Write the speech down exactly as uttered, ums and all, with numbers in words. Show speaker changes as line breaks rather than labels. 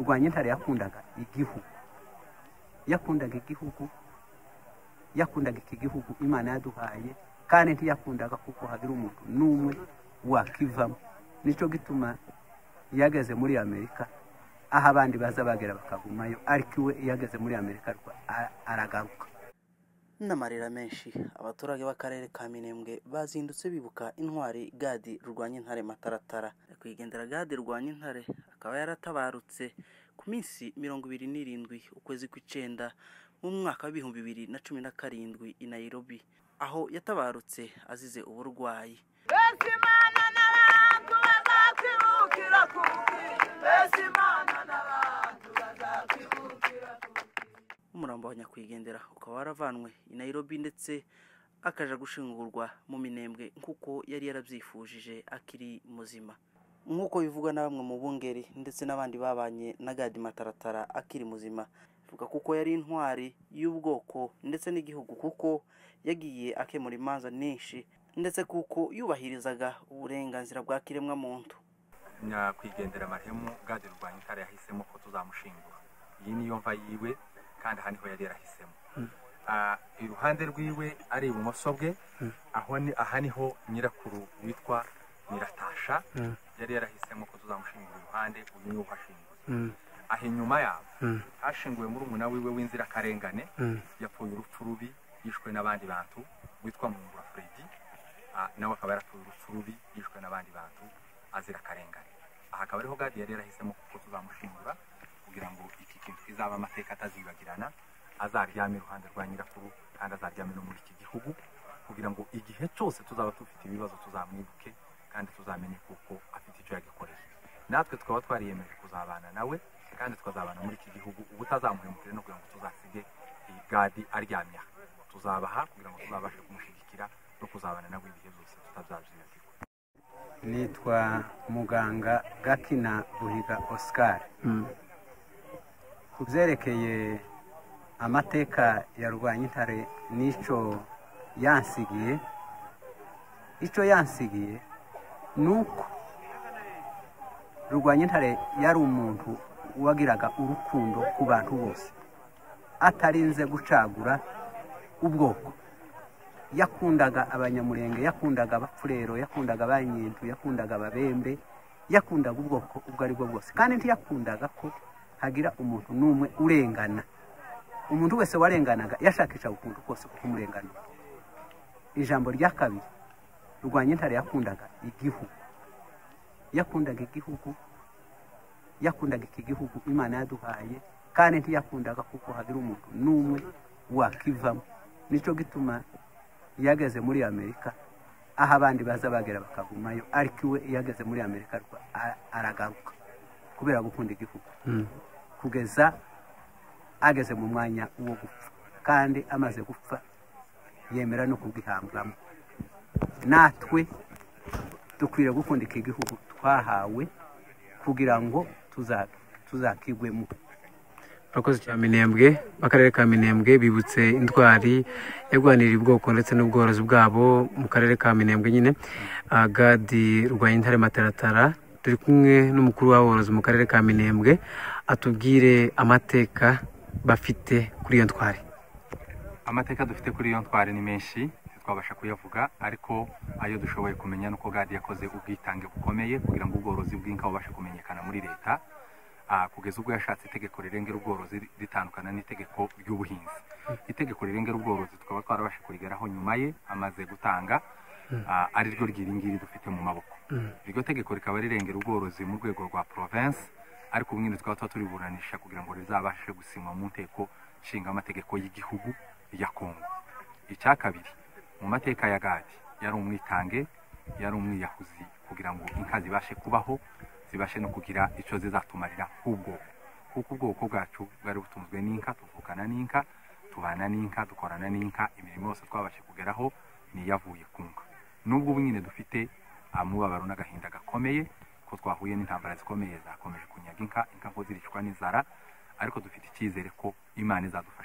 Rwanyintare yakundaga igihugu, yakundaga igihugu, yakundaga iki gihugu Imana yaduhaye, kandi ntiyakundaga kuko hagira umuntu n'umwe wakivamo. Nico gituma yageze muri Amerika, aho abandi baza bagera bakagumayo, ariko iwe yageze muri Amerika aragaruka.
N'amarira menshi abaturage b'akarere ka Minembwe bazindutse bibuka intwari Gadi Rwanyintare Mataratara. Kwigendera Gadi Rwanyintare akaba yaratabarutse ku minsi mirongo ibiri n'irindwi ukwezi kw'icenda mu mwaka w'ibihumbi bibiri na cumi na karindwi i Nairobi, aho yatabarutse azize uburwayi. Umurambo wa nyakwigendera ukaba waravanwe i Nairobi ndetse akaja gushingurwa mu Minembwe nkuko yari yarabyifujije akiri muzima, nkuko bivugwa na bamwe mu bungeri ndetse n'abandi babanye na Gadi Mataratara akiri muzima. Vuga kuko yari intwari y'ubwoko ndetse n'igihugu, kuko yagiye akemura imanza nyinshi ndetse kuko yubahirizaga uburenganzira bwa kiremwa muntu.
Nyakwigendera marehemu Gadi Rwanyintare yahisemo ko tuzamushingura. Iyi niyo mva yiwe kandi aha niho yari yarahisemo. Iruhande rwiwe ari ibumoso bwe, aho ni aha niho nyirakuru witwa Nyiratasha yari yarahisemo ko tuzamushingura iruhande, uyu niwe uhashinguye. Aho inyuma yabo hashinguwe muri umuna wiwe w'inzirakarengane yapfuye urupfu rubi, yishwe n'abandi bantu, witwa Mungura Fredi, nawe akaba yarapfuye urupfu rubi yishwe n'abandi bantu azira karengane. Aha akaba ariho Gadi yari yarahisemo ko tuzamushingura kugira ngo iki kintu kizaba amateka atazibagirana, azaryame iruhande rwa nyirakuru kandi azaryame no muri iki gihugu, kugira ngo igihe cyose tuzaba dufite ibibazo tuzamwibuke kandi tuzamenye kuko afite icyo yagikoreye. Natwe tukaba twariyemeje kuzabana nawe kandi tukazabana muri iki gihugu, ubutazamuhemukire no kugira ngo tuzasige Gadi aryamye. Tuzabaha kugira ngo tuzabashe kumushigikira no kuzabana nawe ibihe byose tutabyazibagirwa.
Nitwa muganga Gakina Buhiga Oscar. Kubyerekeye amateka ya Rwanyintare nico yansigiye, ico yansigiye nuko Rwanyintare yari umuntu wagiraga urukundo ku bantu bose, atarinze gucagura ubwoko. Yakundaga abanyamurenge, yakundaga abapfurero, yakundaga abanyintu, yakundaga ababembe, yakundaga ubwoko ubwo ari bwo bwose, kandi ntiyakundaga ko hagira umuntu n'umwe urengana. Umuntu wese warenganaga yashakisha ukuntu kose kumurengana. Ijambo rya kabiri, Rwanyintare yakundaga igihugu, yakundaga igihugu, yakundaga iki gihugu Imana yaduhaye, kandi ntiyakundaga kuko hagira umuntu n'umwe wakivamo. Nico gituma yageze muri Amerika, aho abandi baza bagera bakagumayo, ariko iwe yageze muri Amerika aragaruka kubera gukunda igihugu. Kugeza ageze mu mwanya wo gupfa, kandi amaze gupfa yemera no kubwihambwamo. Natwe dukwiriye gukunda iki gihugu twahawe kugira ngo tuzakigwemo.
Abakozi cya Minembwe, akarere ka Minembwe bibutse intwari yagwanirira ubwoko ndetse n'ubworozi bwabo mu karere ka Minembwe nyine, Gadi Rwanyintare Mataratara. Turi kumwe n'umukuru w'aborozi mu karere ka Minembwe, atubwire amateka bafite kuri iyo ntwari.
Amateka dufite kuri iyo ntwari ni menshi, twabasha kuyavuga, ariko ayo dushoboye kumenya nuko Gadi yakoze ubwitange bukomeye kugira ngo ubworozi bw'inka bubashe kumenyekana muri leta, kugeza ubwo yashatse itegeko rirengera ubworozi ritandukana n'itegeko ry'ubuhinzi. Itegeko rirengera ubworozi tukaba twarabashe kurigeraho nyuma ye amaze gutanga, ari ryo ryiringiri dufite mu maboko. Iryo tegeko rikaba rirengera ubworozi mu rwego rwa province, ariko ubwindi tukaba turiburanisha kugira ngo rizabashe gusinywa mu nteko nshinga amategeko y'igihugu ya Kongo. Icya kabiri, mu mateka ya Gadi yari umwitange, yari umwiyahuzi kugira ngo inka zibashe kubaho, zibashe no kugira icyo zizatumarira ubwoko, kuko ubwoko bwacu bwari butunzwe n'inka, tuvukana n'inka, tubana n'inka, dukorana n'inka, imirimo yose twabashe kugeraho ni yavuye ku nka. Nubwo nyine dufite amubabaro n'agahinda gakomeye ko twahuye n'intambara zikomeye zakomeje kunyaga inka, inka ngo ziricwa n'inzara, ariko dufite icyizere ko Imana izadufasha